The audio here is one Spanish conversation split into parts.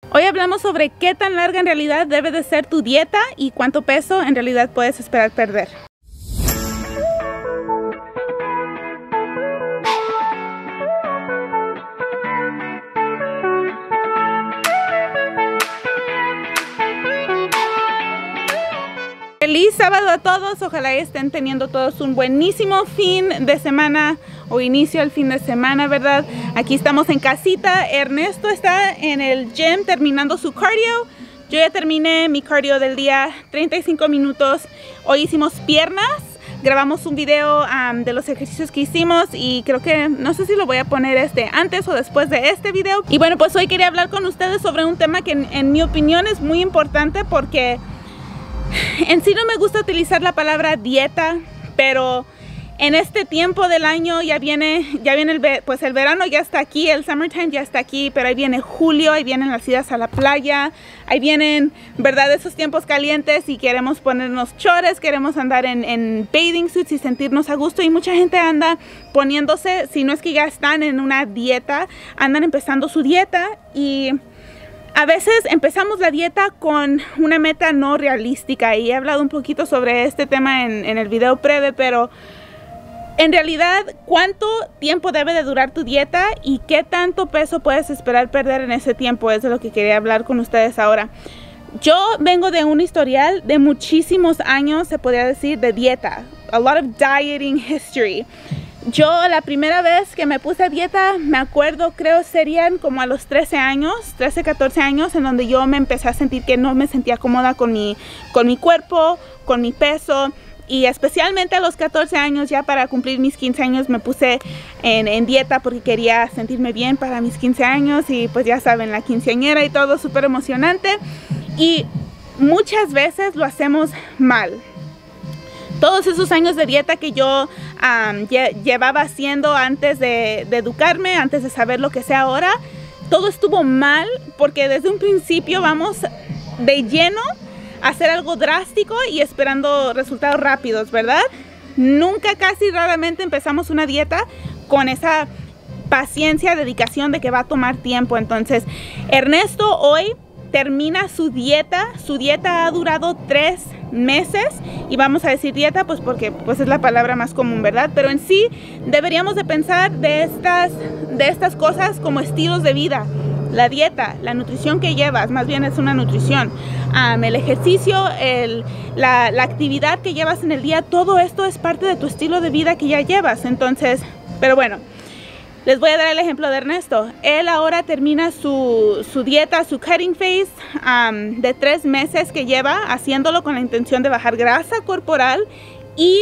Hoy hablamos sobre qué tan larga en realidad debe de ser tu dieta y cuánto peso en realidad puedes esperar perder. Feliz sábado a todos, ojalá estén teniendo todos un buenísimo fin de semana o inicio al fin de semana, ¿verdad? Aquí estamos en casita, Ernesto está en el gym terminando su cardio. Yo ya terminé mi cardio del día, 35 minutos. Hoy hicimos piernas, grabamos un video de los ejercicios que hicimos y creo que, no sé si lo voy a poner antes o después de este video. Y bueno, pues hoy quería hablar con ustedes sobre un tema que en mi opinión es muy importante porque en sí no me gusta utilizar la palabra dieta, pero en este tiempo del año ya viene pues el verano ya está aquí, el summertime ya está aquí, pero ahí viene julio, ahí vienen las idas a la playa, ahí vienen, ¿verdad?, esos tiempos calientes y queremos ponernos chores, queremos andar en bathing suits y sentirnos a gusto, y mucha gente anda poniéndose, si no es que ya están en una dieta, andan empezando su dieta y a veces empezamos la dieta con una meta no realística, y he hablado un poquito sobre este tema en el video breve, pero en realidad, ¿cuánto tiempo debe de durar tu dieta y qué tanto peso puedes esperar perder en ese tiempo? Eso es lo que quería hablar con ustedes ahora. Yo vengo de un historial de muchísimos años, se podría decir, de dieta. A lot of dieting history. Yo la primera vez que me puse a dieta, me acuerdo, creo serían como a los 13 años, 13, 14 años, en donde yo me empecé a sentir que no me sentía cómoda con mi cuerpo, con mi peso. Y especialmente a los 14 años, ya para cumplir mis 15 años, me puse en dieta porque quería sentirme bien para mis 15 años. Y pues ya saben, la quinceañera y todo, súper emocionante. Y muchas veces lo hacemos mal. Todos esos años de dieta que yo llevaba haciendo antes de educarme, antes de saber lo que sé ahora, todo estuvo mal porque desde un principio vamos de lleno a hacer algo drástico y esperando resultados rápidos, ¿verdad? Nunca, casi raramente empezamos una dieta con esa paciencia, dedicación de que va a tomar tiempo. Entonces, Ernesto hoy termina su dieta. Su dieta ha durado 3 meses y vamos a decir dieta pues porque pues es la palabra más común, ¿verdad? Pero en sí deberíamos de pensar de estas cosas como estilos de vida. La dieta, la nutrición que llevas, más bien es una nutrición, el ejercicio, la actividad que llevas en el día, todo esto es parte de tu estilo de vida que ya llevas. Entonces, pero bueno, les voy a dar el ejemplo de Ernesto. Él ahora termina su dieta, su cutting phase de 3 meses que lleva haciéndolo con la intención de bajar grasa corporal y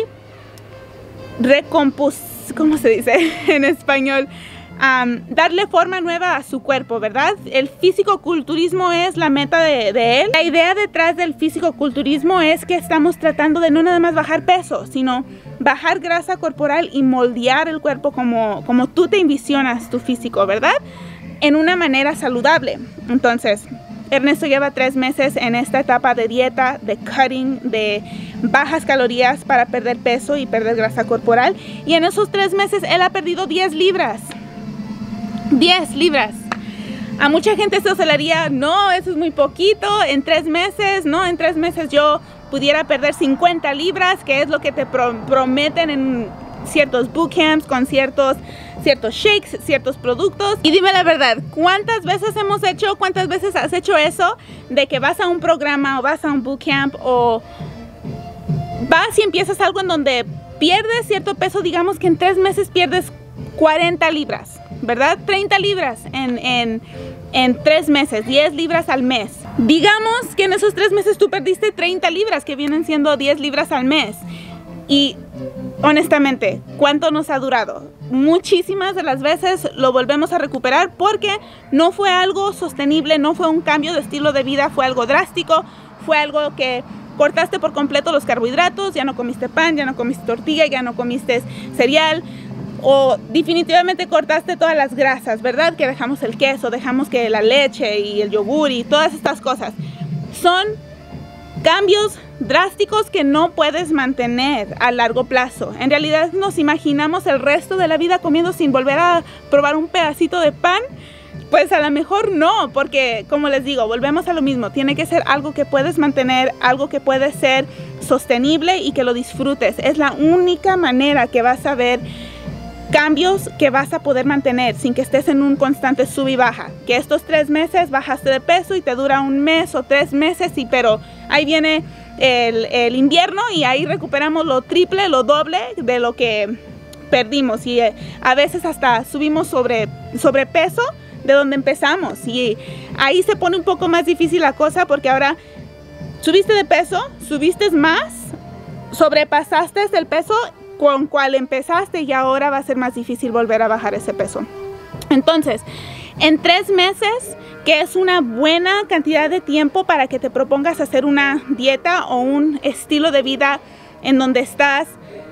¿cómo se dice en español? Darle forma nueva a su cuerpo, ¿verdad? El fisicoculturismo es la meta de él. La idea detrás del fisicoculturismo es que estamos tratando de no nada más bajar peso, sino bajar grasa corporal y moldear el cuerpo como tú te envisionas tu físico, ¿verdad? En una manera saludable. Entonces, Ernesto lleva 3 meses en esta etapa de dieta, de cutting, de bajas calorías para perder peso y perder grasa corporal. Y en esos 3 meses él ha perdido 10 libras. 10 libras. A mucha gente eso se le haría, no, eso es muy poquito, en 3 meses, no, en 3 meses yo pudiera perder 50 libras, que es lo que te prometen en ciertos bootcamps, con ciertos shakes, ciertos productos. Y dime la verdad, ¿cuántas veces has hecho eso de que vas a un programa o vas a un bootcamp o vas y empiezas algo en donde pierdes cierto peso? Digamos que en 3 meses pierdes 40 libras, ¿verdad? 30 libras en 3 meses, 10 libras al mes. Digamos que en esos 3 meses tú perdiste 30 libras, que vienen siendo 10 libras al mes. Y honestamente, ¿cuánto nos ha durado? Muchísimas de las veces lo volvemos a recuperar porque no fue algo sostenible, no fue un cambio de estilo de vida, fue algo drástico, fue algo que cortaste por completo los carbohidratos, ya no comiste pan, ya no comiste tortilla, ya no comiste cereal, o definitivamente cortaste todas las grasas, ¿verdad? Que dejamos el queso, dejamos que la leche y el yogur y todas estas cosas. Son cambios drásticos que no puedes mantener a largo plazo. En realidad nos imaginamos el resto de la vida comiendo sin volver a probar un pedacito de pan. pues a lo mejor no, porque como les digo, volvemos a lo mismo. Tiene que ser algo que puedes mantener, algo que puede ser sostenible y que lo disfrutes. Es la única manera que vas a ver cambios que vas a poder mantener sin que estés en un constante sub y baja. Que estos 3 meses bajaste de peso y te dura 1 mes o 3 meses, pero ahí viene el invierno y ahí recuperamos lo triple, lo doble de lo que perdimos. Y a veces hasta subimos sobrepeso de donde empezamos. Y ahí se pone un poco más difícil la cosa, porque ahora subiste de peso, subiste más, sobrepasaste el peso con cual empezaste y ahora va a ser más difícil volver a bajar ese peso. Entonces, en 3 meses, que es una buena cantidad de tiempo para que te propongas hacer una dieta o un estilo de vida en donde estás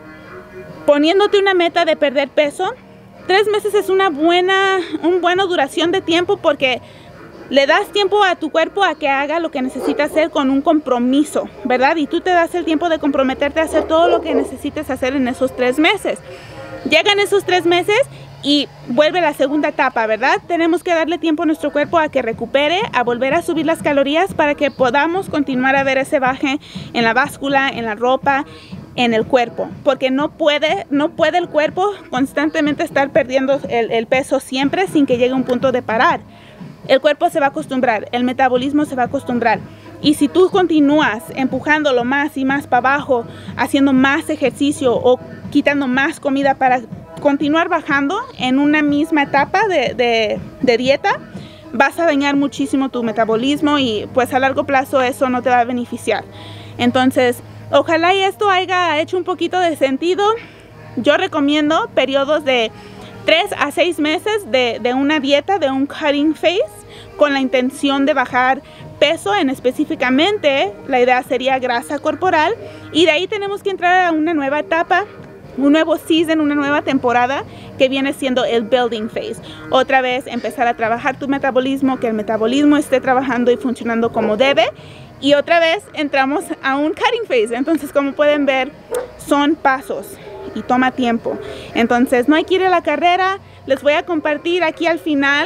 poniéndote una meta de perder peso, 3 meses es una buena duración de tiempo, porque le das tiempo a tu cuerpo a que haga lo que necesita hacer con un compromiso, ¿verdad? Y tú te das el tiempo de comprometerte a hacer todo lo que necesites hacer en esos 3 meses. Llegan esos 3 meses y vuelve la segunda etapa, ¿verdad? Tenemos que darle tiempo a nuestro cuerpo a que recupere, a volver a subir las calorías para que podamos continuar a ver ese baje en la báscula, en la ropa, en el cuerpo, porque no puede el cuerpo constantemente estar perdiendo el peso siempre sin que llegue un punto de parar. El cuerpo se va a acostumbrar, el metabolismo se va a acostumbrar. Y si tú continúas empujándolo más y más para abajo, haciendo más ejercicio o quitando más comida para continuar bajando en una misma etapa de dieta, vas a dañar muchísimo tu metabolismo y pues a largo plazo eso no te va a beneficiar. Entonces, ojalá y esto haya hecho un poquito de sentido. Yo recomiendo periodos de 3 a 6 meses de una dieta, de un cutting phase, con la intención de bajar peso. Específicamente, la idea sería grasa corporal, y de ahí tenemos que entrar a una nueva etapa, un nuevo season, una nueva temporada que viene siendo el building phase. Otra vez empezar a trabajar tu metabolismo, que el metabolismo esté trabajando y funcionando como debe, y otra vez entramos a un cutting phase. Entonces, como pueden ver, son pasos y toma tiempo. Entonces no hay que ir a la carrera. Les voy a compartir aquí al final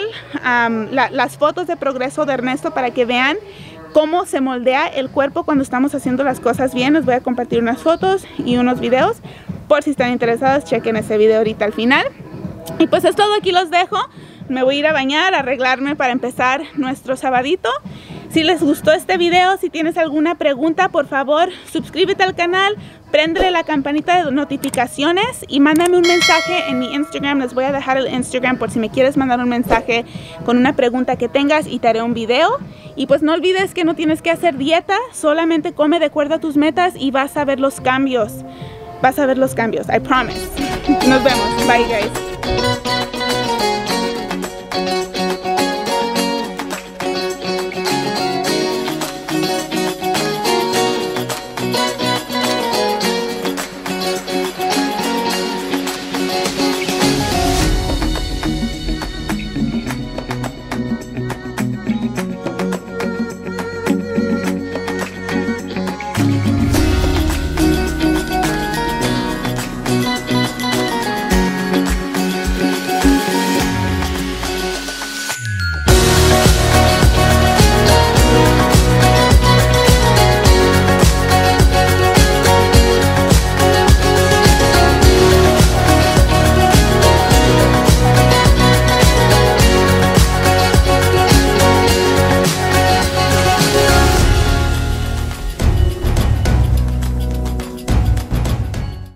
las fotos de progreso de Ernesto para que vean cómo se moldea el cuerpo cuando estamos haciendo las cosas bien. Les voy a compartir unas fotos y unos videos. Por si están interesados, chequen ese video ahorita al final. Y pues es todo, aquí los dejo. Me voy a ir a bañar, a arreglarme para empezar nuestro sabadito. Si les gustó este video, si tienes alguna pregunta, por favor, suscríbete al canal, préndele la campanita de notificaciones y mándame un mensaje en mi Instagram. Les voy a dejar el Instagram por si me quieres mandar un mensaje con una pregunta que tengas y te haré un video. Y pues no olvides que no tienes que hacer dieta, solamente come de acuerdo a tus metas y vas a ver los cambios. Vas a ver los cambios, I promise. Nos vemos. Bye, guys.